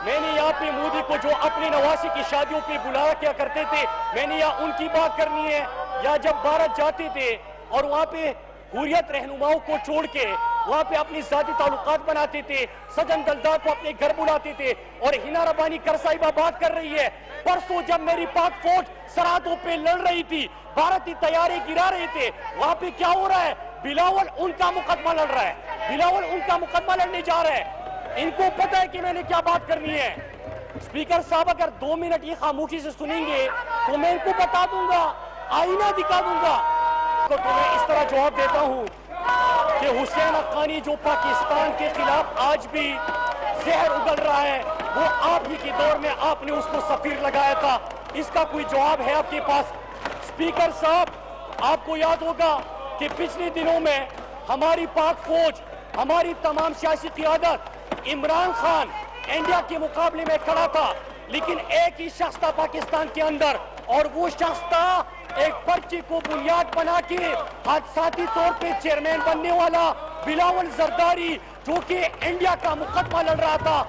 میں نے یہاں پہ مودی کو جو اپنے نواسی کی شادیوں پہ بلایا کیا کرتے تھے، میں نے یہاں ان کی بات کرنی ہے، یا جب بھارت جاتے تھے اور وہاں پہ حریت رہنماؤں کو چھوڑ کے وہاں پہ اپنی ذاتی تعلقات بناتے تھے، سجن دلدار کو اپنے گھر بلاتے تھے، اور ہنا ربانی کر صاحبہ بات کر رہی ہے پرسوں جب میری پاک فوج سرحدوں پہ لڑ رہی تھی، بھارتی طیارے گرا رہے تھے، وہاں پہ کیا ہو رہا ہے؟ بلاول ان کا مقدمہ لڑ رہا ہے، بلاول ان کا مقدمہ لڑنے جا رہا ہے۔ ان کو پتہ ہے کہ میں نے کیا بات کرنی ہے۔ اسپیکر صاحب اگر 2 منٹ یہ خاموشی سے سنیں گے تو میں ان کو بتا دوں گا، آئینہ دکھا دوں گا۔ تو میں اس طرح جواب دیتا ہوں کہ حسین حقانی جو پاکستان کے خلاف آج بھی زہر اگل رہا ہے، وہ آپ ہی کے دور میں آپ نے اس کو سفیر لگایا تھا، اس کا کوئی جواب ہے آپ کے پاس؟ اسپیکر صاحب آپ کو یاد ہوگا کہ پچھلے دنوں میں ہماری پاک فوج، ہماری تمام سیاسی قیادت، عمران خان انڈیا کے مقابلے میں کھڑا تھا، لیکن ایک ہی شخص تھا پاکستان کے اندر، اور وہ شخص تھا ایک پرچے کو بنیاد بنا کے حادثاتی طور پہ چیئرمین بننے والا بلاول زرداری، جو کہ انڈیا کا مقدمہ لڑ رہا تھا،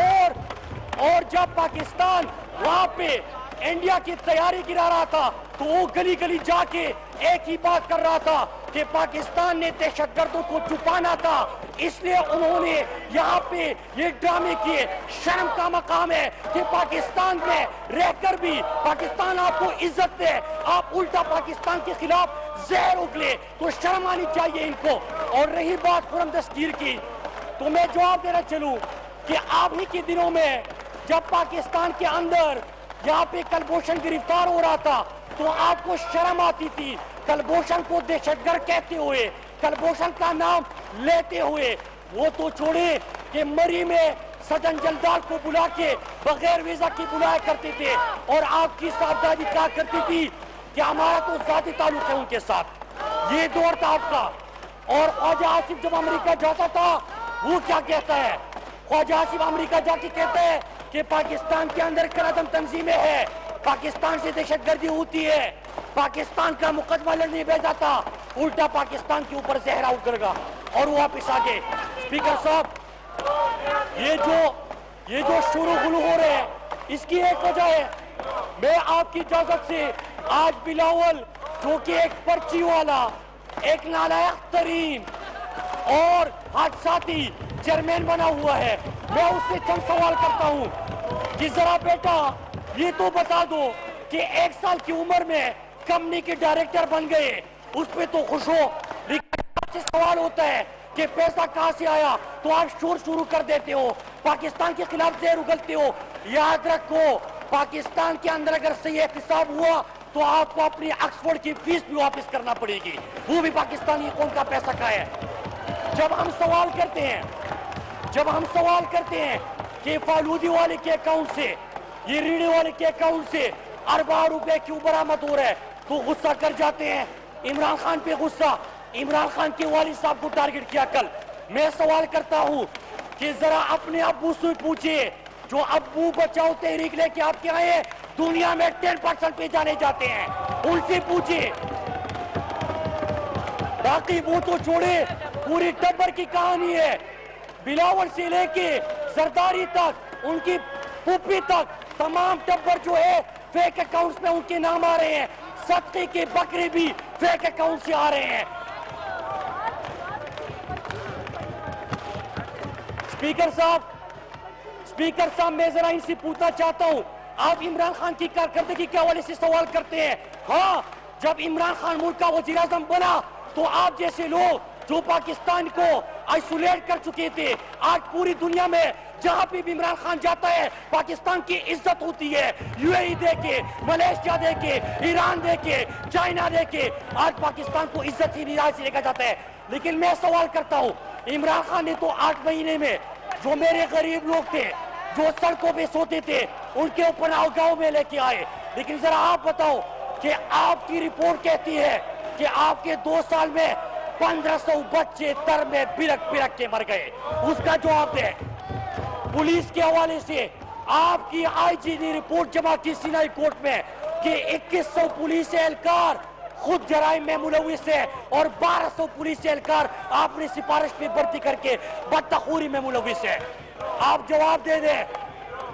اور جب پاکستان وہاں پہ انڈیا کی تیاری گرا رہا تھا تو وہ گلی گلی جا کے ایک ہی بات کر رہا تھا کہ پاکستان نے دہشت گردوں کو چھپانا تھا، اس لیے انہوں نے یہاں پہ یہ ڈرامے کیے۔ شرم کا مقام ہے کہ پاکستان میں رہ کر بھی پاکستان آپ کو عزت دے، آپ الٹا پاکستان کے خلاف زہر اگلے، تو شرم آنی چاہیے ان کو۔ اور رہی بات خرم دستگیر کی، تو میں جواب دینا چلوں کہ آپ ہی کے دنوں میں جب پاکستان کے اندر یہاں پہ کلبھوشن گرفتار ہو رہا تھا تو آپ کو شرم آتی تھی کلبھوشن کو دہشت گرد کہتے ہوئے، کلبھوشن کا نام لیتے ہوئے۔ وہ تو چھوڑے کہ مری میں سجن جلدال کو بلا کے بغیر ویزا کی بلایا کرتے تھے، اور آپ کی صاحبزادی کہا کرتی تھی کہ ہمارا تو ذاتی تعلق ہے ان کے ساتھ۔ یہ دور تھا آپ کا۔ اور خواجہ آصف جب امریکہ جاتا تھا وہ کیا کہتا ہے؟ خواجہ آصف امریکہ جا کے کہتا ہے کہ پاکستان کے اندر قلعدم تنظیمیں ہیں، پاکستان سے دہشت گردی ہوتی ہے، پاکستان کا مقدمہ لڑنے بھیجا تھا، الٹا پاکستان کے اوپر زہرا اگر گا اور وہ واپس آگے۔ اسپیکر صاحب یہ جو شروع غلو ہو رہے ہیں اس کی ایک وجہ ہے، میں آپ کی اجازت سے آج بلاول جو کہ ایک پرچی والا، ایک نالائق ترین اور حادثاتی چیئرمین بنا ہوا ہے، میں اس سے چند سوال کرتا ہوں کہ ذرا بیٹا یہ تو بتا دو کہ 1 سال کی عمر میں کمپنی کے ڈائریکٹر بن گئے، اس پہ تو خوش ہو، لیکن آپ سے سوال ہوتا ہے کہ پیسہ کہاں سے آیا تو آپ شور شروع کر دیتے ہو، پاکستان کے خلاف زہر اگلتے ہو۔ یاد رکھو پاکستان کے اندر اگر صحیح احتساب ہوا تو آپ کو اپنی آکسفورڈ کی فیس بھی واپس کرنا پڑے گی، وہ بھی پاکستانی قوم کا پیسہ کا ہے۔ جب ہم سوال کرتے ہیں کہ فالودی والے کے اکاؤنٹ سے، یہ ریڑے والے کے اکاؤنٹ سے اربوں روپے کیوں برآمد ہو رہا ہے تو غصہ کر جاتے ہیں، عمران خان پہ غصہ، عمران خان کے والد صاحب کو ٹارگٹ کیا کل۔ میں سوال کرتا ہوں کہ ذرا اپنے ابو سے پوچھئے جو ابو بچاؤ تحریک لے کے آپ کے آئے دنیا میں 10% پہ جانے جاتے ہیں، ان سے پوچھئے۔ باقی وہ تو چھوڑے، پوری ٹبر کی کہانی ہے، بلاول سے لے کے زرداری تک، ان کی پھوپھی تک، تمام ٹبر جو ہے فیک اکاؤنٹس میں ان کے نام آ رہے ہیں، صدقے کے بکرے بھی فیک اکاؤنٹ سے آ رہے ہیں۔ اسپیکر صاحب میں ذرا ان سے پوچھنا چاہتا ہوں، آپ عمران خان کی کارکردگی کے حوالے سے سوال کرتے ہیں، ہاں جب عمران خان ملک کا وزیر اعظم بنا تو آپ جیسے لوگ جو پاکستان کو آئسولیٹ کر چکے تھے، آج پوری دنیا میں جہاں بھی عمران خان جاتا ہے پاکستان کی عزت ہوتی ہے، یو اے ای دے کے، ملیشیا دے کے، ایران دے کے، چائنا دے کے، آج پاکستان کو عزت سے نراج سے لے کر جاتا ہے۔ لیکن میں سوال کرتا ہوں، عمران خان نے تو 8 مہینے میں جو میرے غریب لوگ تھے جو سڑکوں پہ سوتے تھے ان کے اوپر گاؤں میں لے کے آئے، لیکن ذرا آپ بتاؤ کہ آپ کی رپورٹ کہتی ہے کہ آپ کے 2 سال میں 1500 بچے تر میں برک کے مر گئے، اس کا جواب دیں۔ پولیس کے حوالے سے آپ کی آئی جی نے رپورٹ جمع کی سینائی کورٹ میں کہ 2100 پولیس اہلکار خود جرائم میں ملوث ہے اور 1200 پولیس اہلکار آپ نے سفارش پہ بھرتی کر کے بدتخوری میں ملوث ہے۔ آپ جواب دے دیں،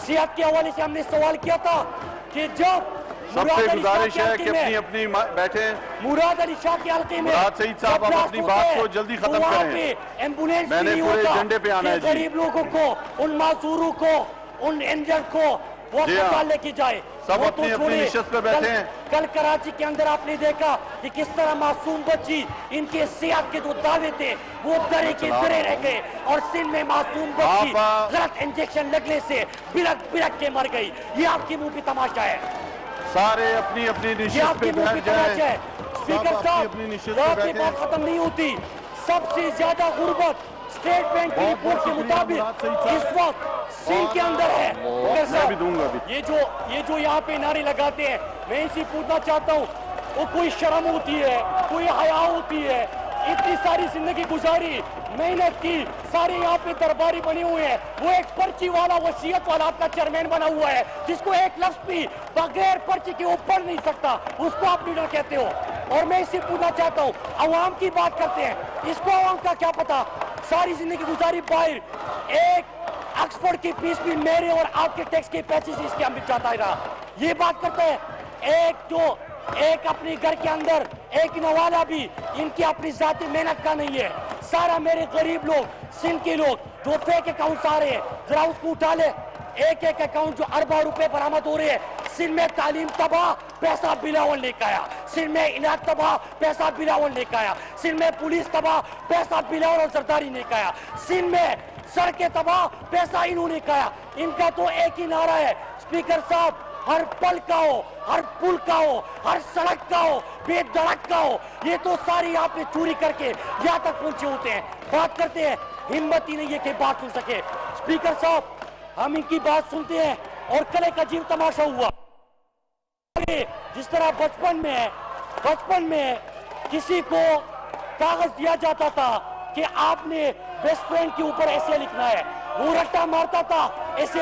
सियात के हवाले से हमने सवाल किया था कि जब सबसे गुजारिश है कि अपनी अपनी बैठे। मुराद अली शाह के हल्के में मुराद सईद साहब आप अपनी बात को जल्दी खत्म करें। एम्बुलेंस मैंने पूरे एजेंडे पे आना है। गरीब लोगों को, उन मासूरों को, उन इंजर्ड को अस्पताल लेके जाए। सब अपनी अपनी निशस्त पे बैठे हैं। कल कराची के अंदर आपने देखा कि किस तरह मासूम बच्ची, इनके सेहत के जो दावे थे वो दरे के दरे रह गए, और सिंध में मासूम बच्ची गलत इंजेक्शन लगने से बिलक बिलक के मर गई। ये आपके मुंह की तमाशा है। सारे अपनी अपनी निशस्त पे बैठ जाए। स्पीकर साहब, आपकी बात खत्म नहीं होती। सबसे ज्यादा गुर्बत स्टेट बैंक की रिपोर्ट के मुताबिक इस वक्त सिंध के अंदर है। मैं भी दूंगा अभी। ये जो यहाँ पे नारे लगाते हैं, मैं इनसे पूछना चाहता हूँ, वो कोई शर्म होती है, कोई हया होती है? इतनी सारी जिंदगी गुजारी, मेहनत की, सारे यहाँ पे दरबारी बने हुए हैं। वो एक पर्ची वाला, वसीयत वाला आपका चेयरमैन बना हुआ है, जिसको एक लफ्ज भी बगैर पर्ची के ऊपर नहीं सकता, उसको आप लीडर कहते हो। और मैं इससे पूछना चाहता हूँ, अवाम की बात करते हैं, इसको अवाम का क्या पता? सारी जिंदगी गुजारी बाहर, एक ऑक्सफोर्ड की फीस भी मेरे और आपके टैक्स के पैसे से इसके हम जाता रहा। ये बात करते हैं, एक अपने घर के अंदर एक नवाला भी इनकी अपनी जाती मेहनत का नहीं है। सारा मेरे गरीब लोग, सिंध के लोग जो फेक अकाउंट आ रहे हैं, जरा उसको उठा ले। एक एक अकाउंट जो अरबों रुपए बरामद हो रहे हैं। सिंध में तालीम तबाह, पैसा बिलावल लेकर आया। सिंध में इलाज तबाह, पैसा बिलावल लेकर आया। सिंध में पुलिस तबाह, पैसा बिलावल और सरदारी लेकर आया। सिंध में सड़कें तबाह, पैसा इन्होंने खाया। इनका तो एक ही नारा है, स्पीकर साहब, हर पल का हो, हर पुल का हो, हर सड़क का हो, बेधड़क का हो, ये तो सारी यहाँ पे चोरी करके यहाँ तक पहुंचे होते हैं। बात करते हैं, हिम्मत ही नहीं है कि बात सुन सके। स्पीकर साहब, हम इनकी बात सुनते हैं और कल एक अजीब तमाशा हुआ। जिस तरह बचपन में किसी को कागज दिया जाता था कि आपने बेस्ट फ्रेंड के ऊपर ऐसे लिखना है, वो रट्टा मारता था, ऐसे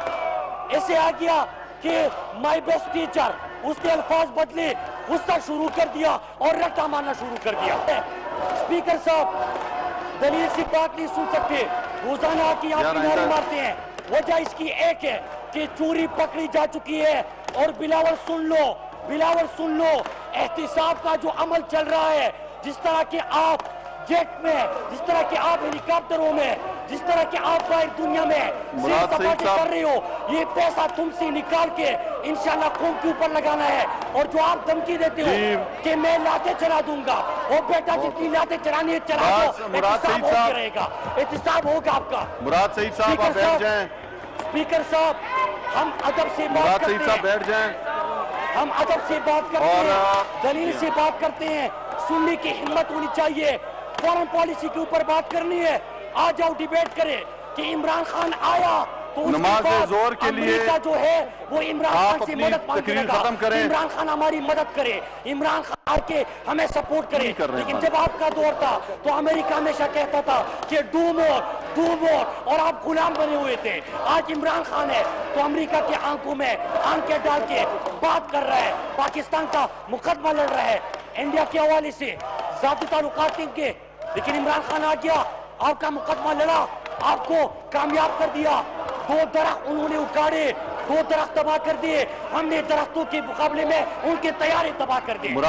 आ गया कि माय बेस्ट टीचर, उसके अल्फाज बदले, गुस्सा शुरू कर दिया और रट्टा मारना शुरू कर दिया। स्पीकर साहब, दलील से बात नहीं सुन सकते, रोजाना की आप नारे मारते हैं। वजह इसकी एक है कि चोरी पकड़ी जा चुकी है। और बिलावल सुन लो, एहतिसाब का जो अमल चल रहा है, जिस तरह के आप जेट में, जिस तरह के आप हेलीकॉप्टरों में, जिस तरह के आप बाहर दुनिया में कर रहे हो, ये पैसा तुमसे निकाल के इंशाल्लाह कौम के ऊपर लगाना है। और जो आप धमकी देते हो कि मैं लाते चला दूंगा, और बेटा जितनी लाते चलानी है चला दो, एहतिसाब होगा आपका। मुराद सईद साहब आप बैठ जाएं। स्पीकर साहब, हम अदब से बात करते हैं, बैठ जाएं। हम अदब से बात करते हैं, दलील से बात करते हैं। सुनने की हिम्मत होनी चाहिए। फॉरेन पॉलिसी के ऊपर बात करनी है, आ जाओ डिबेट करें कि इमरान खान आया तो नमाज जोर के लिए जो है वो इमरान खान से मदद मांगेगा। इमरान खान हमारी मदद करे, इमरान खान आके हमें सपोर्ट करे। लेकिन जब आपका दौर था तो अमेरिका हमेशा कहता था कि डू मोर, और आप गुलाम बने हुए थे। आज इमरान खान है तो अमेरिका की आंखों में आंखें डाल के बात कर रहा है, पाकिस्तान का मुकदमा लड़ रहा है, इंडिया के हवाले से जाती ताल्लुकात के। लेकिन इमरान खान आ गया, आपका मुकदमा लड़ा, आपको कामयाब कर दिया। 2 दरख्त उन्होंने उखाड़े, 2 दरख्त तबाह कर दिए। हमने दरख्तों के मुकाबले में उनके तैयारी तबाह कर दिए।